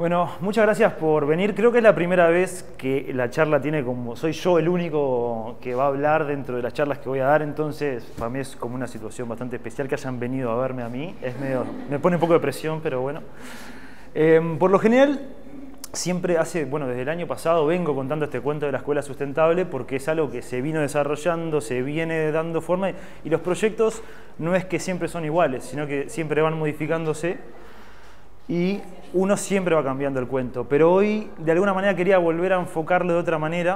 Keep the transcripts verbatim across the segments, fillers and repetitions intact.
Bueno, muchas gracias por venir. Creo que es la primera vez que la charla tiene como... Soy yo el único que va a hablar dentro de las charlas que voy a dar, entonces para mí es como una situación bastante especial que hayan venido a verme a mí. Es medio, me pone un poco de presión, pero bueno. Eh, por lo general, siempre hace, bueno, desde el año pasado vengo contando este cuento de la escuela sustentable porque es algo que se vino desarrollando, se viene dando forma y los proyectos no es que siempre son iguales, sino que siempre van modificándose y uno siempre va cambiando el cuento. Pero hoy, de alguna manera, quería volver a enfocarlo de otra manera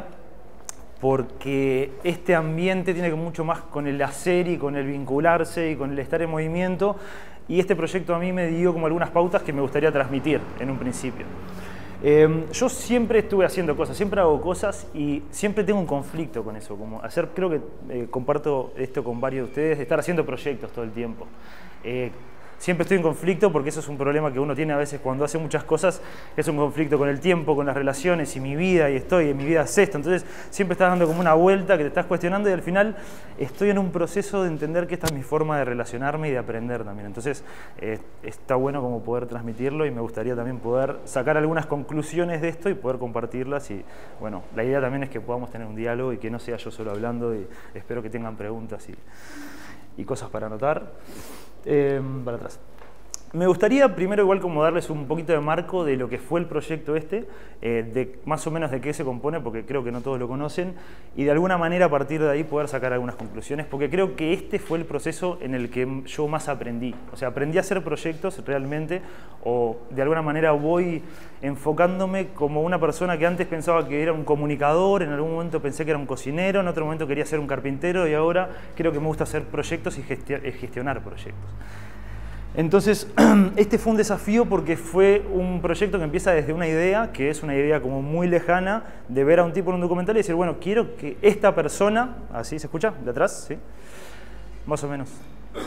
porque este ambiente tiene mucho más con el hacer y con el vincularse y con el estar en movimiento, y este proyecto a mí me dio como algunas pautas que me gustaría transmitir en un principio. Eh, yo siempre estuve haciendo cosas, siempre hago cosas y siempre tengo un conflicto con eso, como hacer, creo que eh, comparto esto con varios de ustedes, de estar haciendo proyectos todo el tiempo. Eh, Siempre estoy en conflicto porque eso es un problema que uno tiene a veces cuando hace muchas cosas, es un conflicto con el tiempo, con las relaciones y mi vida, y estoy, en mi vida es esto. Entonces siempre estás dando como una vuelta que te estás cuestionando y al final estoy en un proceso de entender que esta es mi forma de relacionarme y de aprender también. Entonces eh, está bueno como poder transmitirlo y me gustaría también poder sacar algunas conclusiones de esto y poder compartirlas. Y bueno, la idea también es que podamos tener un diálogo y que no sea yo solo hablando, y espero que tengan preguntas y, y cosas para anotar. Eh, para atrás. Me gustaría primero igual como darles un poquito de marco de lo que fue el proyecto este, eh, de más o menos de qué se compone, porque creo que no todos lo conocen, y de alguna manera a partir de ahí poder sacar algunas conclusiones, porque creo que este fue el proceso en el que yo más aprendí. O sea, aprendí a hacer proyectos realmente, o de alguna manera voy enfocándome como una persona que antes pensaba que era un comunicador, en algún momento pensé que era un cocinero, en otro momento quería ser un carpintero, y ahora creo que me gusta hacer proyectos y gestionar proyectos. Entonces, este fue un desafío porque fue un proyecto que empieza desde una idea, que es una idea como muy lejana, de ver a un tipo en un documental y decir, bueno, quiero que esta persona, así, ¿se escucha? ¿De atrás? ¿Sí? Más o menos.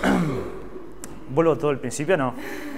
¿Vuelvo todo al principio? No.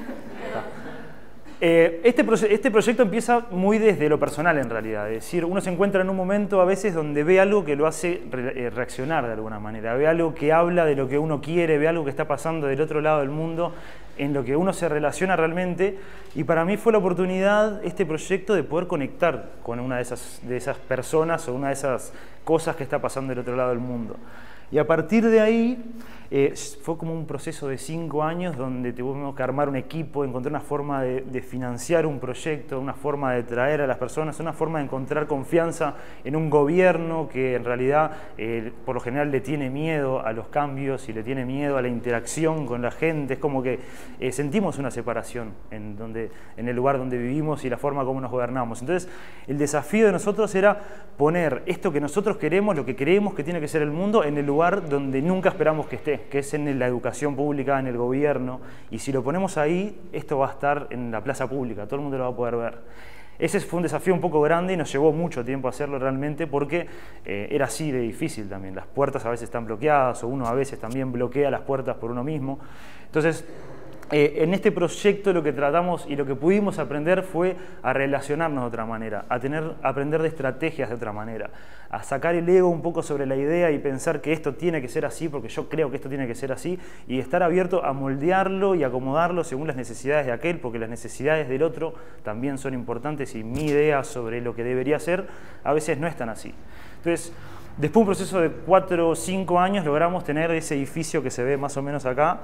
Eh, este, este proyecto empieza muy desde lo personal en realidad, es decir, uno se encuentra en un momento a veces donde ve algo que lo hace re reaccionar de alguna manera, ve algo que habla de lo que uno quiere, ve algo que está pasando del otro lado del mundo, en lo que uno se relaciona realmente, y para mí fue la oportunidad, este proyecto, de poder conectar con una de esas, de esas personas o una de esas cosas que está pasando del otro lado del mundo. Y a partir de ahí, eh, fue como un proceso de cinco años donde tuvimos que armar un equipo, encontrar una forma de, de financiar un proyecto, una forma de traer a las personas, una forma de encontrar confianza en un gobierno que en realidad, eh, por lo general, le tiene miedo a los cambios y le tiene miedo a la interacción con la gente. Es como que eh, sentimos una separación en, donde, en el lugar donde vivimos y la forma como nos gobernamos. Entonces, el desafío de nosotros era poner esto que nosotros queremos, lo que creemos que tiene que ser el mundo, en el lugar donde nunca esperamos que esté, que es en la educación pública, en el gobierno, y si lo ponemos ahí, esto va a estar en la plaza pública, todo el mundo lo va a poder ver. Ese fue un desafío un poco grande y nos llevó mucho tiempo hacerlo realmente porque eh, era así de difícil también. Las puertas a veces están bloqueadas o uno a veces también bloquea las puertas por uno mismo. Entonces, Eh, en este proyecto lo que tratamos y lo que pudimos aprender fue a relacionarnos de otra manera, a, tener, a aprender de estrategias de otra manera, a sacar el ego un poco sobre la idea y pensar que esto tiene que ser así porque yo creo que esto tiene que ser así, y estar abierto a moldearlo y acomodarlo según las necesidades de aquel, porque las necesidades del otro también son importantes y mi idea sobre lo que debería ser a veces no es tan así. Entonces, después de un proceso de cuatro o cinco años logramos tener ese edificio que se ve más o menos acá,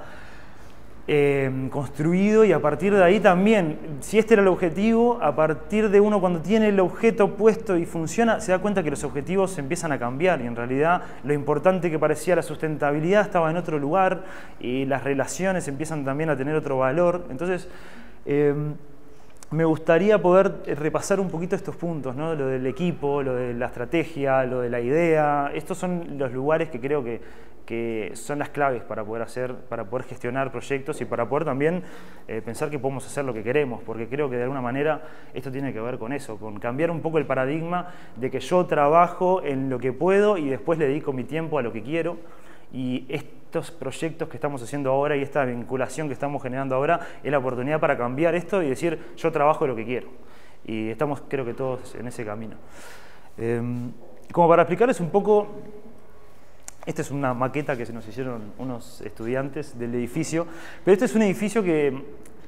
Eh, construido, y a partir de ahí también, si este era el objetivo, a partir de uno cuando tiene el objeto puesto y funciona, se da cuenta que los objetivos empiezan a cambiar y en realidad lo importante que parecía la sustentabilidad estaba en otro lugar y las relaciones empiezan también a tener otro valor. Entonces, eh, me gustaría poder repasar un poquito estos puntos, ¿no? Lo del equipo, lo de la estrategia, lo de la idea. Estos son los lugares que creo que, que son las claves para poder hacer, para poder gestionar proyectos y para poder también eh, pensar que podemos hacer lo que queremos, porque creo que de alguna manera esto tiene que ver con eso, con cambiar un poco el paradigma de que yo trabajo en lo que puedo y después le dedico mi tiempo a lo que quiero. Y estos proyectos que estamos haciendo ahora y esta vinculación que estamos generando ahora es la oportunidad para cambiar esto y decir, yo trabajo lo que quiero. Y estamos, creo que todos, en ese camino. Eh, como para explicarles un poco, esta es una maqueta que se nos hicieron unos estudiantes del edificio, pero este es un edificio que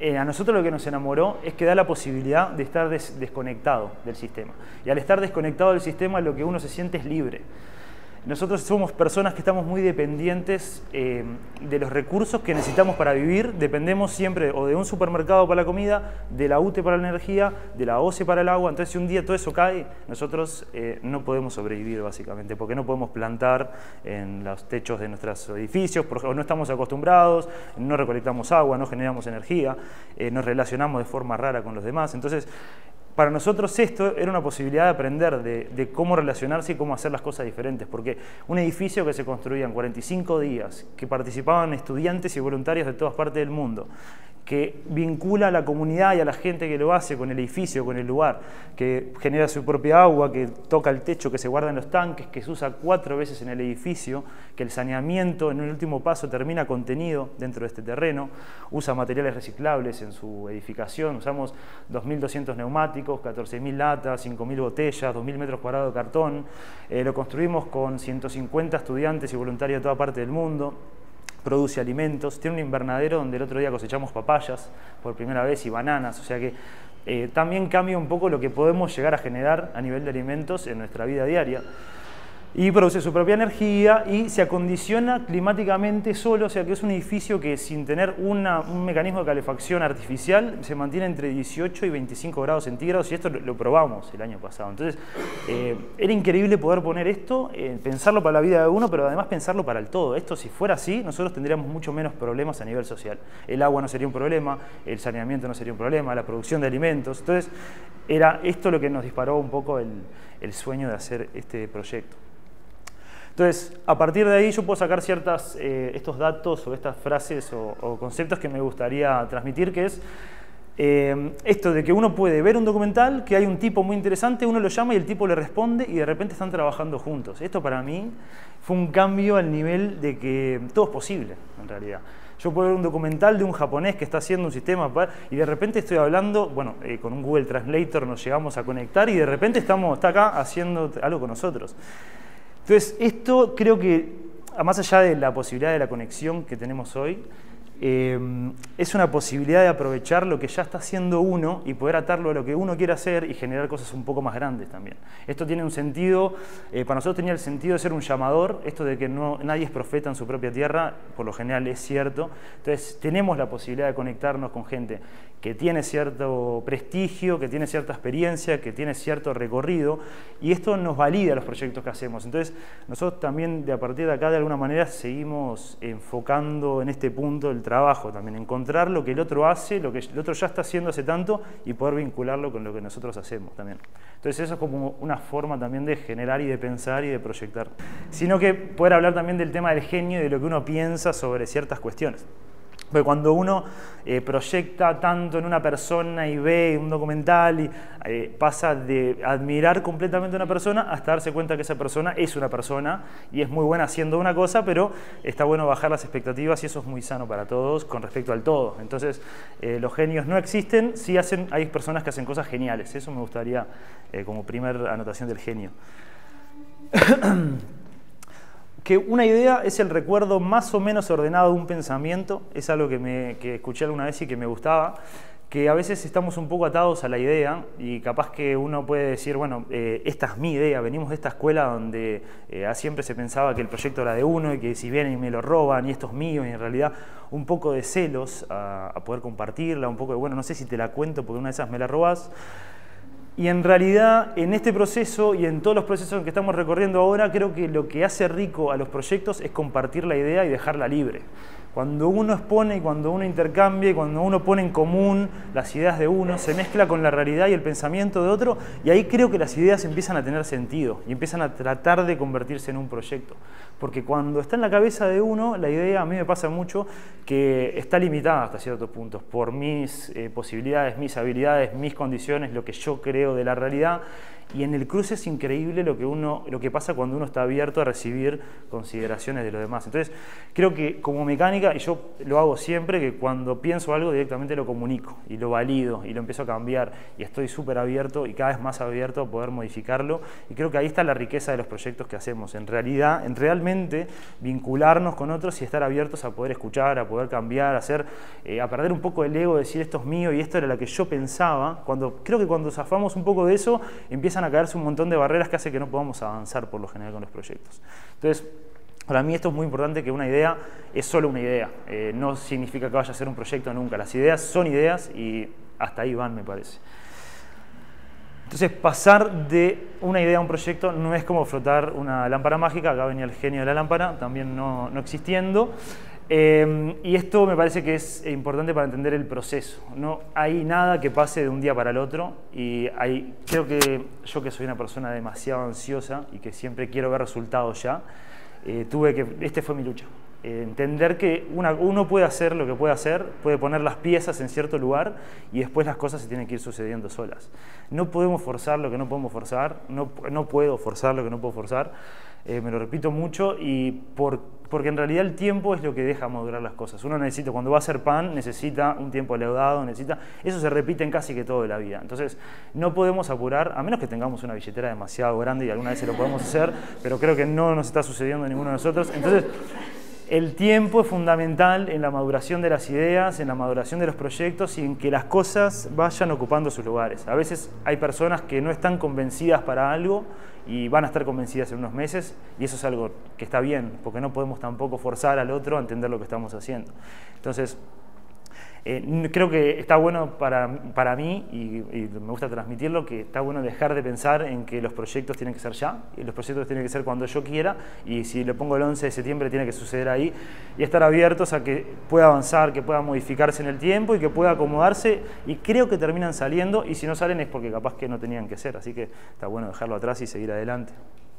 eh, a nosotros lo que nos enamoró es que da la posibilidad de estar des desconectado del sistema. Y al estar desconectado del sistema, lo que uno se siente es libre. Nosotros somos personas que estamos muy dependientes eh, de los recursos que necesitamos para vivir. Dependemos siempre o de un supermercado para la comida, de la U T E para la energía, de la O C E para el agua. Entonces, si un día todo eso cae, nosotros eh, no podemos sobrevivir, básicamente, porque no podemos plantar en los techos de nuestros edificios, porque no estamos acostumbrados, no recolectamos agua, no generamos energía, eh, nos relacionamos de forma rara con los demás. Entonces, para nosotros esto era una posibilidad de aprender de, de cómo relacionarse y cómo hacer las cosas diferentes, porque un edificio que se construía en cuarenta y cinco días, que participaban estudiantes y voluntarios de todas partes del mundo, que vincula a la comunidad y a la gente que lo hace con el edificio, con el lugar, que genera su propia agua, que toca el techo, que se guarda en los tanques, que se usa cuatro veces en el edificio, que el saneamiento en un último paso termina contenido dentro de este terreno, usa materiales reciclables en su edificación, usamos dos mil doscientos neumáticos, catorce mil latas, cinco mil botellas, dos mil metros cuadrados de cartón, eh, lo construimos con ciento cincuenta estudiantes y voluntarios de toda parte del mundo. Produce alimentos, tiene un invernadero donde el otro día cosechamos papayas por primera vez y bananas, o sea que eh, también cambia un poco lo que podemos llegar a generar a nivel de alimentos en nuestra vida diaria. Y produce su propia energía y se acondiciona climáticamente solo, o sea que es un edificio que sin tener una, un mecanismo de calefacción artificial se mantiene entre dieciocho y veinticinco grados centígrados, y esto lo, lo probamos el año pasado. Entonces eh, era increíble poder poner esto, eh, pensarlo para la vida de uno, pero además pensarlo para el todo. Esto, si fuera así, nosotros tendríamos mucho menos problemas a nivel social. El agua no sería un problema, el saneamiento no sería un problema, la producción de alimentos. Entonces era esto lo que nos disparó un poco el, el sueño de hacer este proyecto. Entonces, a partir de ahí yo puedo sacar ciertas, eh, estos datos o estas frases o, o conceptos que me gustaría transmitir, que es eh, esto de que uno puede ver un documental, que hay un tipo muy interesante, uno lo llama y el tipo le responde y de repente están trabajando juntos. Esto para mí fue un cambio al nivel de que todo es posible, en realidad. Yo puedo ver un documental de un japonés que está haciendo un sistema para, y de repente estoy hablando, bueno, eh, con un Google Translator nos llegamos a conectar y de repente estamos, está acá haciendo algo con nosotros. Entonces, esto creo que, más allá de la posibilidad de la conexión que tenemos hoy, eh, es una posibilidad de aprovechar lo que ya está haciendo uno y poder atarlo a lo que uno quiere hacer y generar cosas un poco más grandes también. Esto tiene un sentido, eh, para nosotros tenía el sentido de ser un llamador, esto de que no, nadie es profeta en su propia tierra, por lo general es cierto. Entonces, tenemos la posibilidad de conectarnos con gente que tiene cierto prestigio, que tiene cierta experiencia, que tiene cierto recorrido, y esto nos valida los proyectos que hacemos. Entonces, nosotros también, de a partir de acá, de alguna manera, seguimos enfocando en este punto el trabajo también, encontrar lo que el otro hace, lo que el otro ya está haciendo hace tanto, y poder vincularlo con lo que nosotros hacemos también. Entonces, eso es como una forma también de generar y de pensar y de proyectar. Sino que poder hablar también del tema del genio y de lo que uno piensa sobre ciertas cuestiones. Porque cuando uno eh, proyecta tanto en una persona y ve un documental y eh, pasa de admirar completamente a una persona hasta darse cuenta que esa persona es una persona y es muy buena haciendo una cosa, pero está bueno bajar las expectativas y eso es muy sano para todos con respecto al todo. Entonces, eh, los genios no existen, sí hacen, hay personas que hacen cosas geniales. Eso me gustaría eh, como primera anotación del genio. Que una idea es el recuerdo más o menos ordenado de un pensamiento, es algo que, me, que escuché alguna vez y que me gustaba, que a veces estamos un poco atados a la idea y capaz que uno puede decir, bueno, eh, esta es mi idea, venimos de esta escuela donde eh, siempre se pensaba que el proyecto era de uno y que si vienen y me lo roban y esto es mío, y en realidad un poco de celos a, a poder compartirla, un poco de, bueno, no sé si te la cuento porque una de esas me la robás. Y en realidad, en este proceso y en todos los procesos que estamos recorriendo ahora, creo que lo que hace rico a los proyectos es compartir la idea y dejarla libre. Cuando uno expone y cuando uno intercambia y cuando uno pone en común las ideas de uno, se mezcla con la realidad y el pensamiento de otro, y ahí creo que las ideas empiezan a tener sentido y empiezan a tratar de convertirse en un proyecto. Porque cuando está en la cabeza de uno, la idea, a mí me pasa mucho, que está limitada hasta ciertos puntos por mis eh, posibilidades, mis habilidades, mis condiciones, lo que yo creo de la realidad. Y en el cruce es increíble lo que, uno, lo que pasa cuando uno está abierto a recibir consideraciones de los demás. Entonces, creo que como mecánica mecánica, y yo lo hago siempre, que cuando pienso algo directamente lo comunico y lo valido y lo empiezo a cambiar, y estoy súper abierto y cada vez más abierto a poder modificarlo, y creo que ahí está la riqueza de los proyectos que hacemos, en realidad, en realmente vincularnos con otros y estar abiertos a poder escuchar, a poder cambiar, a, hacer, eh, a perder un poco el ego, de decir esto es mío y esto era lo que yo pensaba. Cuando, creo que cuando zafamos un poco de eso, empiezan a caerse un montón de barreras que hace que no podamos avanzar por lo general con los proyectos. Entonces, para mí esto es muy importante, que una idea es solo una idea, eh, no significa que vaya a ser un proyecto nunca. Las ideas son ideas y hasta ahí van, me parece. Entonces, pasar de una idea a un proyecto no es como frotar una lámpara mágica. Acá venía el genio de la lámpara, también no, no existiendo. Eh, y esto me parece que es importante para entender el proceso. No hay nada que pase de un día para el otro. Y hay, creo que yo, que soy una persona demasiado ansiosa y que siempre quiero ver resultados ya, eh, tuve que, este fue mi lucha. Eh, entender que una, uno puede hacer lo que puede hacer, puede poner las piezas en cierto lugar y después las cosas se tienen que ir sucediendo solas. No podemos forzar lo que no podemos forzar, no, no puedo forzar lo que no puedo forzar, eh, me lo repito mucho, y por, porque en realidad el tiempo es lo que deja madurar las cosas. Uno necesita, cuando va a hacer pan, necesita un tiempo leudado, necesita, eso se repite en casi que toda la vida. Entonces, no podemos apurar, a menos que tengamos una billetera demasiado grande y alguna vez se lo podemos hacer, pero creo que no nos está sucediendo a ninguno de nosotros. Entonces, el tiempo es fundamental en la maduración de las ideas, en la maduración de los proyectos y en que las cosas vayan ocupando sus lugares. A veces hay personas que no están convencidas para algo y van a estar convencidas en unos meses, y eso es algo que está bien, porque no podemos tampoco forzar al otro a entender lo que estamos haciendo. Entonces, Eh, creo que está bueno para, para mí, y, y me gusta transmitirlo, que está bueno dejar de pensar en que los proyectos tienen que ser ya, y los proyectos tienen que ser cuando yo quiera, y si le pongo el once de septiembre tiene que suceder ahí, y estar abiertos a que pueda avanzar, que pueda modificarse en el tiempo y que pueda acomodarse, y creo que terminan saliendo, y si no salen es porque capaz que no tenían que ser, así que está bueno dejarlo atrás y seguir adelante.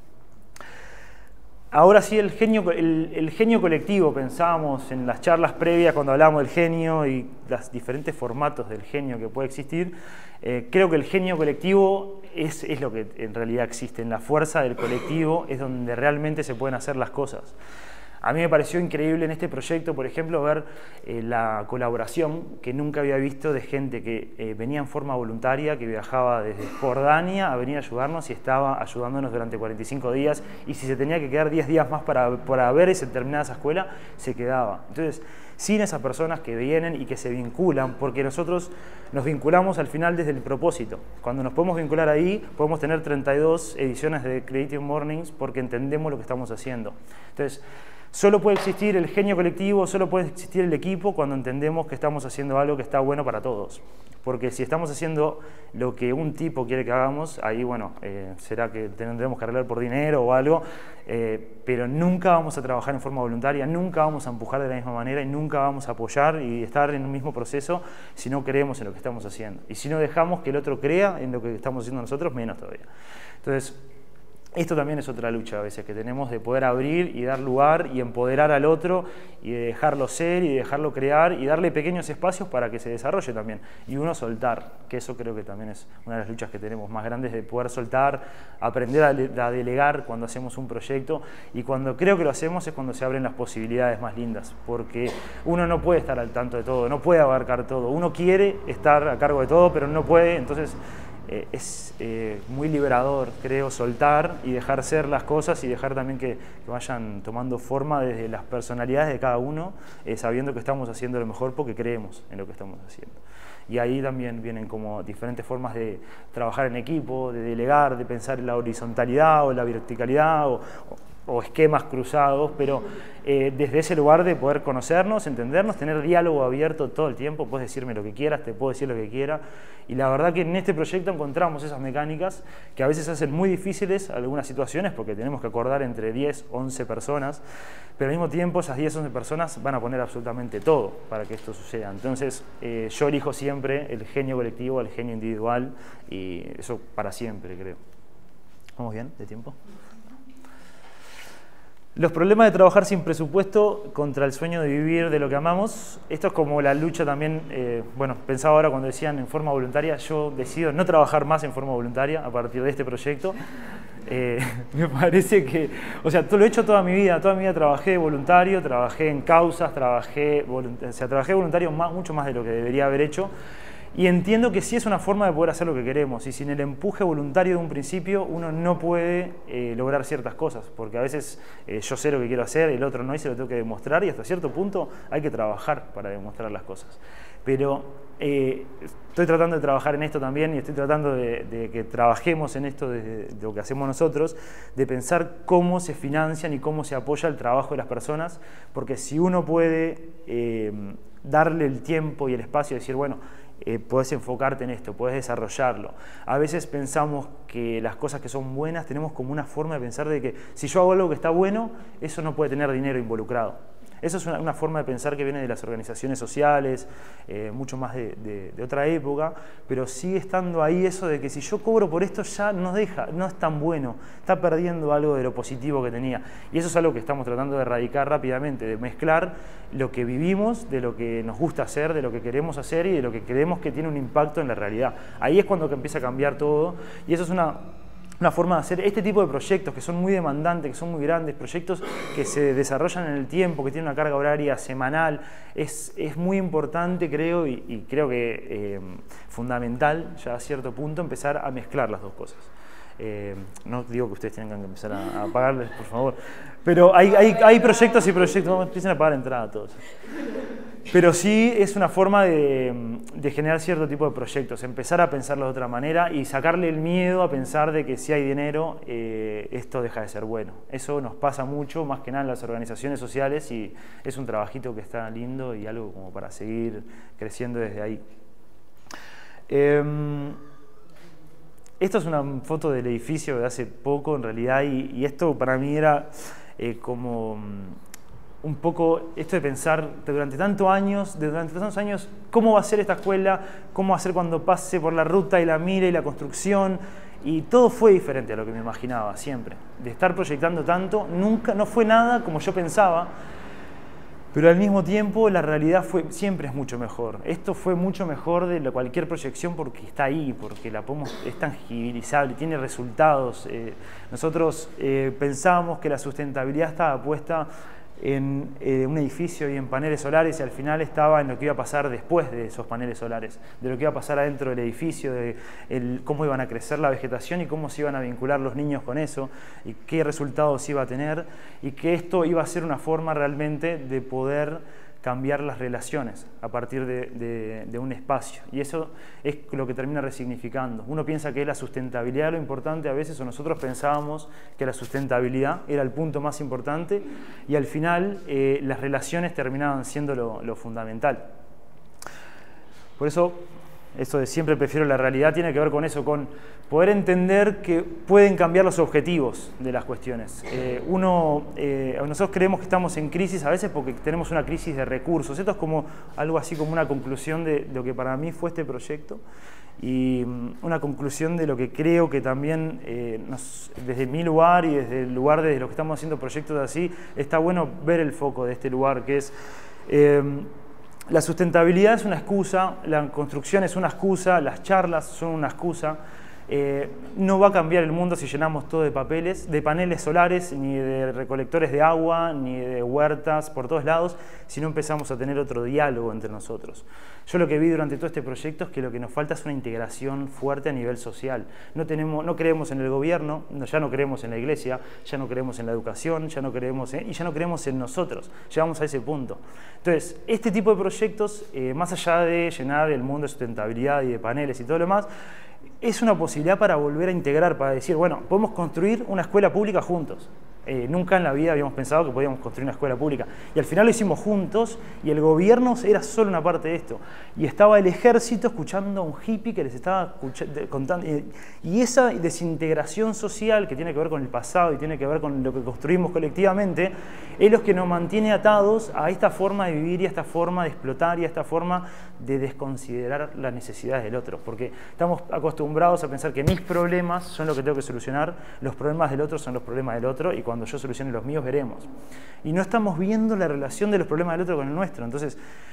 Ahora sí, el genio, el, el genio colectivo. Pensábamos en las charlas previas cuando hablábamos del genio y los diferentes formatos del genio que puede existir. Eh, creo que el genio colectivo es, es lo que en realidad existe. En la fuerza del colectivo es donde realmente se pueden hacer las cosas. A mí me pareció increíble en este proyecto, por ejemplo, ver eh, la colaboración que nunca había visto de gente que eh, venía en forma voluntaria, que viajaba desde Jordania a venir a ayudarnos y estaba ayudándonos durante cuarenta y cinco días, y si se tenía que quedar diez días más para, para ver y se terminaba esa escuela, se quedaba. Entonces, sin esas personas que vienen y que se vinculan, porque nosotros nos vinculamos al final desde el propósito. Cuando nos podemos vincular ahí, podemos tener treinta y dos ediciones de Creative Mornings porque entendemos lo que estamos haciendo. Entonces, solo puede existir el genio colectivo, solo puede existir el equipo cuando entendemos que estamos haciendo algo que está bueno para todos. Porque si estamos haciendo lo que un tipo quiere que hagamos, ahí, bueno, eh, será que tendremos que arreglar por dinero o algo, eh, pero nunca vamos a trabajar en forma voluntaria, nunca vamos a empujar de la misma manera y nunca vamos a apoyar y estar en un mismo proceso si no creemos en lo que estamos haciendo. Y si no dejamos que el otro crea en lo que estamos haciendo nosotros, menos todavía. Entonces, esto también es otra lucha a veces que tenemos, de poder abrir y dar lugar y empoderar al otro y de dejarlo ser y de dejarlo crear y darle pequeños espacios para que se desarrolle también. Y uno soltar, que eso creo que también es una de las luchas que tenemos más grandes, de poder soltar, aprender a, de a delegar cuando hacemos un proyecto, y cuando creo que lo hacemos es cuando se abren las posibilidades más lindas, porque uno no puede estar al tanto de todo, no puede abarcar todo, uno quiere estar a cargo de todo, pero no puede, entonces Eh, es eh, muy liberador, creo, soltar y dejar ser las cosas y dejar también que, que vayan tomando forma desde las personalidades de cada uno, eh, sabiendo que estamos haciendo lo mejor porque creemos en lo que estamos haciendo. Y ahí también vienen como diferentes formas de trabajar en equipo, de delegar, de pensar en la horizontalidad o la verticalidad o, o o esquemas cruzados, pero eh, desde ese lugar de poder conocernos, entendernos, tener diálogo abierto todo el tiempo. Puedes decirme lo que quieras, te puedo decir lo que quiera, y la verdad que en este proyecto encontramos esas mecánicas que a veces hacen muy difíciles algunas situaciones porque tenemos que acordar entre diez, once personas, pero al mismo tiempo esas diez, once personas van a poner absolutamente todo para que esto suceda. Entonces eh, yo elijo siempre el genio colectivo, el genio individual, y eso para siempre, creo. ¿Vamos bien de tiempo? Los problemas de trabajar sin presupuesto contra el sueño de vivir de lo que amamos. Esto es como la lucha también, eh, bueno, pensaba ahora cuando decían en forma voluntaria, yo decido no trabajar más en forma voluntaria a partir de este proyecto. Eh, me parece que, o sea, lo he hecho toda mi vida, toda mi vida trabajé de voluntario, trabajé en causas, trabajé, o sea, trabajé voluntario más, mucho más de lo que debería haber hecho. Y entiendo que sí es una forma de poder hacer lo que queremos, y sin el empuje voluntario de un principio uno no puede eh, lograr ciertas cosas, porque a veces eh, yo sé lo que quiero hacer, el otro no, y se lo tengo que demostrar, y hasta cierto punto hay que trabajar para demostrar las cosas. Pero eh, estoy tratando de trabajar en esto también, y estoy tratando de, de que trabajemos en esto de, de lo que hacemos nosotros, de pensar cómo se financian y cómo se apoya el trabajo de las personas, porque si uno puede eh, darle el tiempo y el espacio de decir, bueno, Eh, podés enfocarte en esto, podés desarrollarlo. A veces pensamos que las cosas que son buenas, tenemos como una forma de pensar de que si yo hago algo que está bueno, eso no puede tener dinero involucrado. Eso es una, una forma de pensar que viene de las organizaciones sociales, eh, mucho más de, de, de otra época, pero sigue estando ahí eso de que si yo cobro por esto ya no deja, no es tan bueno, está perdiendo algo de lo positivo que tenía. Y eso es algo que estamos tratando de erradicar rápidamente, de mezclar lo que vivimos, de lo que nos gusta hacer, de lo que queremos hacer y de lo que creemos que tiene un impacto en la realidad. Ahí es cuando empieza a cambiar todo, y eso es una... una forma de hacer este tipo de proyectos que son muy demandantes, que son muy grandes, proyectos que se desarrollan en el tiempo, que tienen una carga horaria semanal, es, es muy importante, creo, y, y creo que eh, fundamental, ya a cierto punto, empezar a mezclar las dos cosas. Eh, no digo que ustedes tengan que empezar a, a pagarles, por favor, pero hay, hay, hay proyectos y proyectos, no empiecen a pagar entrada todos. Pero sí es una forma de, de generar cierto tipo de proyectos, empezar a pensarlo de otra manera y sacarle el miedo a pensar de que si hay dinero, eh, esto deja de ser bueno. Eso nos pasa mucho, más que nada en las organizaciones sociales, y es un trabajito que está lindo y algo como para seguir creciendo desde ahí. Eh, esto es una foto del edificio de hace poco, en realidad, y, y esto para mí era eh, como... un poco esto de pensar durante tantos años, durante tantos años, cómo va a ser esta escuela, cómo va a ser cuando pase por la ruta y la mire y la construcción, y todo fue diferente a lo que me imaginaba siempre. De estar proyectando tanto, nunca, no fue nada como yo pensaba, pero al mismo tiempo la realidad fue, siempre es mucho mejor. Esto fue mucho mejor de cualquier proyección porque está ahí, porque la podemos, es tangibilizable, tiene resultados. Eh, nosotros eh, pensábamos que la sustentabilidad estaba puesta en eh, un edificio y en paneles solares, y al final estaba en lo que iba a pasar después de esos paneles solares, de lo que iba a pasar adentro del edificio, de el, cómo iban a crecer la vegetación y cómo se iban a vincular los niños con eso, y qué resultados iba a tener, y que esto iba a ser una forma realmente de poder cambiar las relaciones a partir de, de, de un espacio, y eso es lo que termina resignificando. Uno piensa que es la sustentabilidad lo importante a veces, o nosotros pensábamos que la sustentabilidad era el punto más importante, y al final eh, las relaciones terminaban siendo lo, lo fundamental. Por eso, eso de siempre prefiero la realidad tiene que ver con eso, con poder entender que pueden cambiar los objetivos de las cuestiones. Eh, uno, eh, nosotros creemos que estamos en crisis a veces porque tenemos una crisis de recursos. Esto es como algo así como una conclusión de lo que para mí fue este proyecto, y una conclusión de lo que creo que también eh, nos, desde mi lugar y desde el lugar de los que estamos haciendo proyectos así, está bueno ver el foco de este lugar, que es eh, la sustentabilidad es una excusa, la construcción es una excusa, las charlas son una excusa. Eh, no va a cambiar el mundo si llenamos todo de papeles, de paneles solares, ni de recolectores de agua, ni de huertas por todos lados, si no empezamos a tener otro diálogo entre nosotros. Yo lo que vi durante todo este proyecto es que lo que nos falta es una integración fuerte a nivel social. No, tenemos, no creemos en el gobierno, no, ya no creemos en la iglesia, ya no creemos en la educación, ya no creemos en, y ya no creemos en nosotros. Llegamos a ese punto. Entonces, este tipo de proyectos, eh, más allá de llenar el mundo de sustentabilidad y de paneles y todo lo demás, es una posibilidad para volver a integrar, para decir, bueno, podemos construir una escuela pública juntos. Eh, nunca en la vida habíamos pensado que podíamos construir una escuela pública. Y al final lo hicimos juntos, y el gobierno era solo una parte de esto. Y estaba el ejército escuchando a un hippie que les estaba contando. Y esa desintegración social que tiene que ver con el pasado y tiene que ver con lo que construimos colectivamente, es lo que nos mantiene atados a esta forma de vivir y a esta forma de explotar y a esta forma de desconsiderar las necesidades del otro. Porque estamos acostumbrados a pensar que mis problemas son lo que tengo que solucionar, los problemas del otro son los problemas del otro, y cuando yo solucione los míos veremos. Y no estamos viendo la relación de los problemas del otro con el nuestro. Entonces,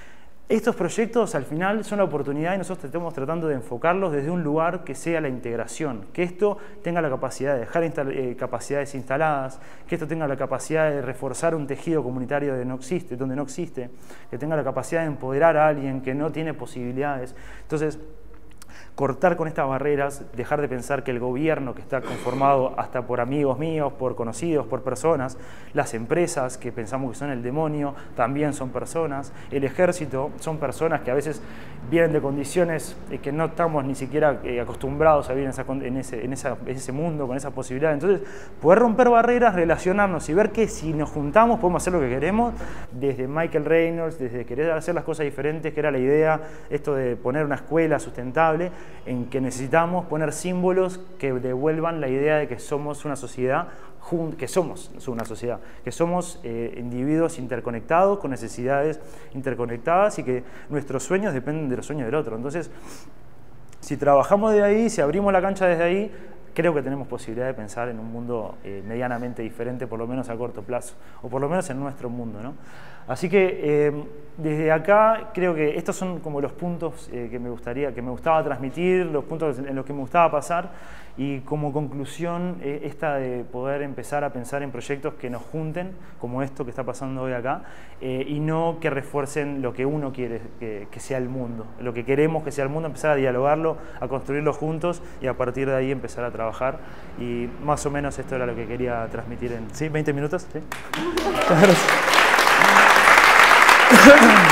estos proyectos al final son la oportunidad y nosotros estamos tratando de enfocarlos desde un lugar que sea la integración, que esto tenga la capacidad de dejar instal eh, capacidades instaladas, que esto tenga la capacidad de reforzar un tejido comunitario donde no existe, donde no existe, que tenga la capacidad de empoderar a alguien que no tiene posibilidades. Entonces, cortar con estas barreras, dejar de pensar que el gobierno, que está conformado hasta por amigos míos, por conocidos, por personas, las empresas que pensamos que son el demonio, también son personas, el ejército son personas que a veces vienen de condiciones que no estamos ni siquiera acostumbrados a vivir en, esa, en, ese, en, esa, en ese mundo, con esa posibilidad. Entonces, poder romper barreras, relacionarnos y ver que si nos juntamos podemos hacer lo que queremos, desde Michael Reynolds, desde querer hacer las cosas diferentes, que era la idea, esto de poner una escuela sustentable, en que necesitamos poner símbolos que devuelvan la idea de que somos una sociedad, que somos una sociedad, que somos eh, individuos interconectados, con necesidades interconectadas y que nuestros sueños dependen de los sueños del otro. Entonces, si trabajamos de ahí, si abrimos la cancha desde ahí, creo que tenemos posibilidad de pensar en un mundo eh, medianamente diferente, por lo menos a corto plazo, o por lo menos en nuestro mundo, ¿no? Así que eh, desde acá creo que estos son como los puntos eh, que me gustaría, que me gustaba transmitir, los puntos en los que me gustaba pasar, y como conclusión eh, esta de poder empezar a pensar en proyectos que nos junten, como esto que está pasando hoy acá, eh, y no que refuercen lo que uno quiere que, que sea el mundo, lo que queremos que sea el mundo, empezar a dialogarlo, a construirlo juntos y a partir de ahí empezar a trabajar. Y más o menos esto era lo que quería transmitir en ¿sí? veinte minutos. ¿Sí? Gracias.